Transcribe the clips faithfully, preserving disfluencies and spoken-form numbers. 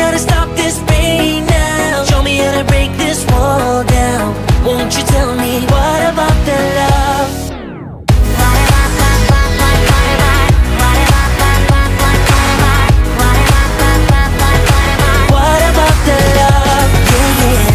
how to stop this pain now. Show me how to break this wall down. Won't you tell me what about the love? What about the love? Yeah, yeah.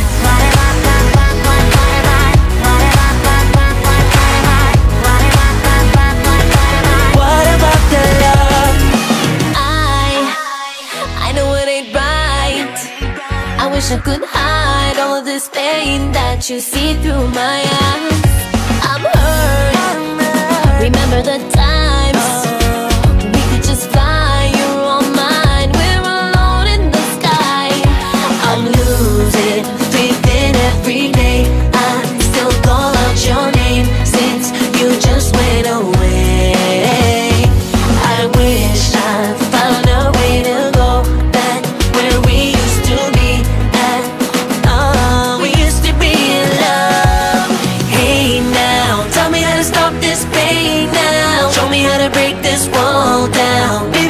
What about the love? I, I know it ain't right. I wish I could hide all of this pain that you see through my eyes. I'm hurt. Remember the times we could just fly. You're all mine. We're alone in the sky. I'm losing faith in every day. I still call out your name since you just went away. I wish I found a way to go back where we used to be at. Oh, we used to be in love. Hey now, tell me how to stop this pain now. Show me how to break this wall down.